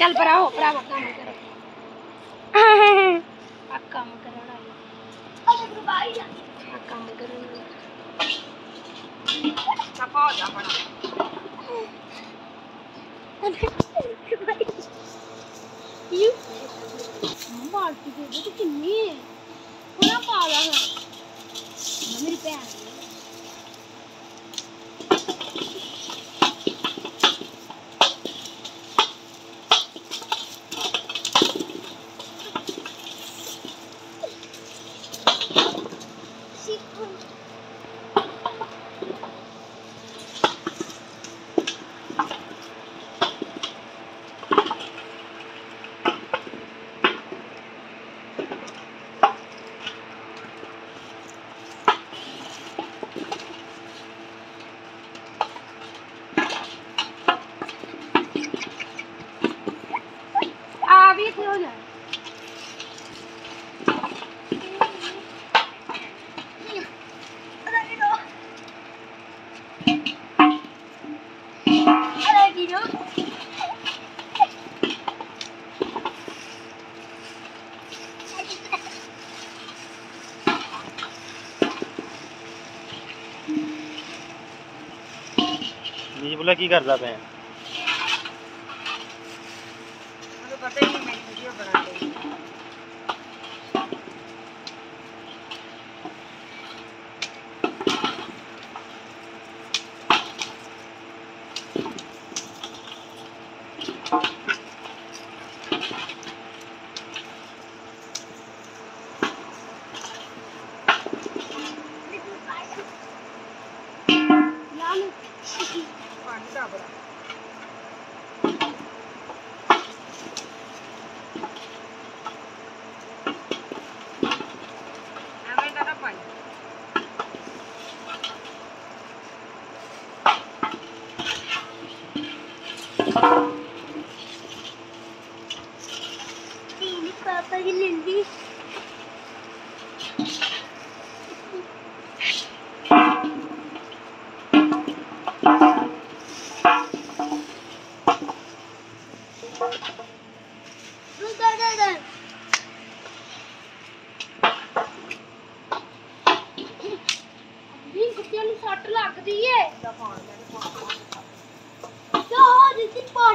चल भराओ भराओ काम करो काम करो ना काम करो सफा जा बड़ा ये बाल्टी दे दे तो कितनी है पूरा पाला है मेरी भैन हो जाए ये बोला की करदा पे मुझे पता ही नहीं मेरी वीडियो बना रही पापा की लंडी सट लगती है